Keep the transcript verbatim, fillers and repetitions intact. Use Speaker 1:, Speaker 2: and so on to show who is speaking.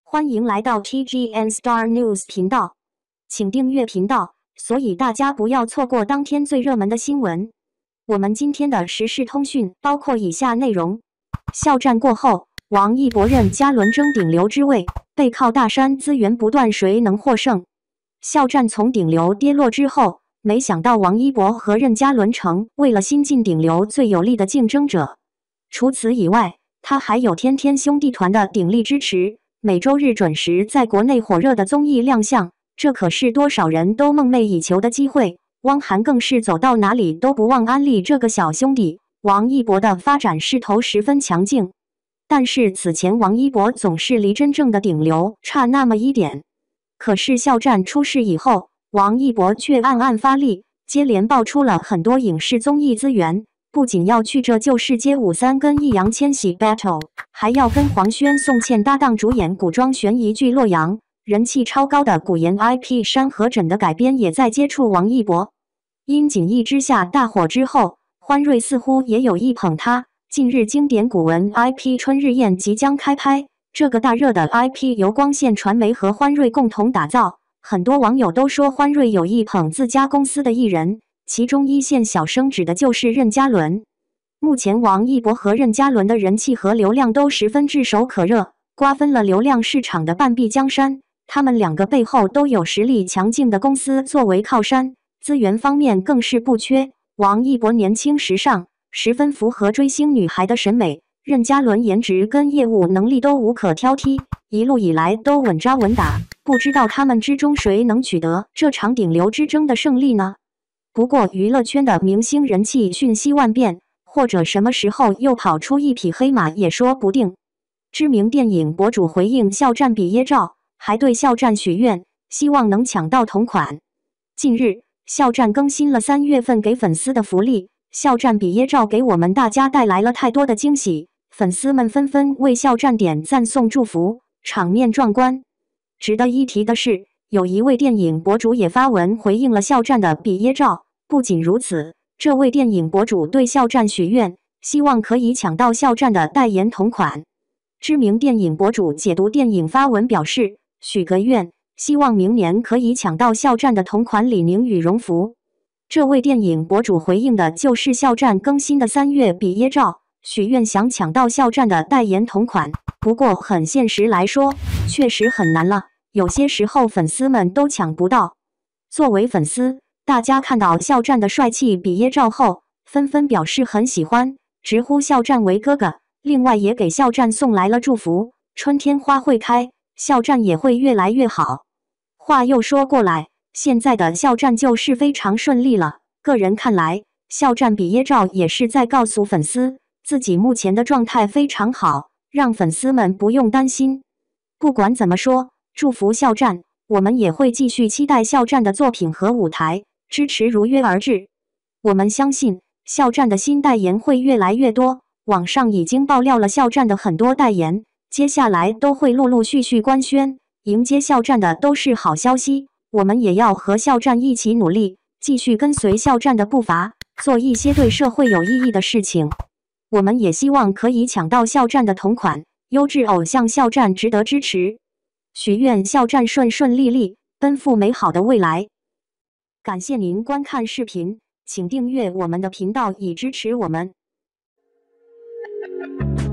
Speaker 1: 欢迎来到 T G N Star News 频道，请订阅频道，所以大家不要错过当天最热门的新闻。我们今天的时事通讯包括以下内容：校战过后，王一博任嘉伦争顶流之位，背靠大山，资源不断，谁能获胜？校战从顶流跌落之后，没想到王一博和任嘉伦成为了新晋顶流最有力的竞争者。除此以外，他还有天天兄弟团的鼎力支持。每周日准时在国内火热的综艺亮相，这可是多少人都梦寐以求的机会。汪涵更是走到哪里都不忘安利这个小兄弟。王一博的发展势头十分强劲，但是此前王一博总是离真正的顶流差那么一点。可是校战出事以后，王一博却暗暗发力，接连爆出了很多影视综艺资源。不仅要去这就是街舞三跟易烊千玺 battle， 还要跟黄轩、宋茜搭档主演古装悬疑剧《洛阳》，人气超高的古言 I P《山河枕》的改编也在接触王一博。因锦衣之下大火之后，欢瑞似乎也有意捧他。近日经典古文 I P《春日宴》即将开拍，这个大热的 I P 由光线传媒和欢瑞共同打造，很多网友都说欢瑞有意捧自家公司的艺人。其中一线小生指的就是任嘉伦。目前王一博和任嘉伦的人气和流量都十分炙手可热，瓜分了流量市场的半壁江山。他们两个背后都有实力强劲的公司作为靠山，资源方面更是不缺。王一博年轻时尚，十分符合追星女孩的审美；任嘉伦颜值跟业务能力都无可挑剔，一路以来都稳扎稳打。不知道他们之中谁能取得这场顶流之争的胜利呢？不过娱乐圈的明星人气瞬息万变，或者什么时候又跑出一匹黑马也说不定。知名电影博主回应校战比耶照，还对校战许愿，希望能抢到同款。近日，校战更新了三月份给粉丝的福利，校战比耶照给我们大家带来了太多的惊喜，粉丝们纷纷为校战点赞送祝福，场面壮观。值得一提的是，有一位电影博主也发文回应了校战的比耶照。不仅如此，这位电影博主对校战许愿，希望可以抢到校战的代言同款。知名电影博主解读电影发文表示，许个愿，希望明年可以抢到校战的同款李宁羽绒服。这位电影博主回应的就是校战更新的三月比耶照，许愿想抢到校战的代言同款。不过很现实来说，确实很难了，有些时候粉丝们都抢不到。作为粉丝，大家看到校战的帅气比耶照后，纷纷表示很喜欢，直呼校战为哥哥。另外也给校战送来了祝福，春天花会开，校战也会越来越好。话又说过来，现在的校战就是非常顺利了。个人看来，校战比耶照也是在告诉粉丝，自己目前的状态非常好，让粉丝们不用担心。不管怎么说，祝福校战，我们也会继续期待校战的作品和舞台。支持如约而至，我们相信校战的新代言会越来越多。网上已经爆料了校战的很多代言，接下来都会陆陆续续官宣。迎接校战的都是好消息，我们也要和校战一起努力，继续跟随校战的步伐，做一些对社会有意义的事情。我们也希望可以抢到校战的同款，优质偶像校战值得支持。许愿校战顺顺利利，奔赴美好的未来。感谢您观看视频，请订阅我们的频道以支持我们。